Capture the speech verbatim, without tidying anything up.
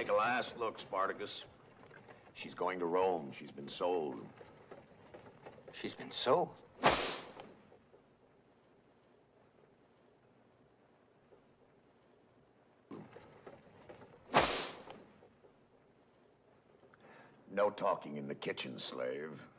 Take a last look, Spartacus. She's going to Rome. She's been sold. She's been sold? No talking in the kitchen, slave.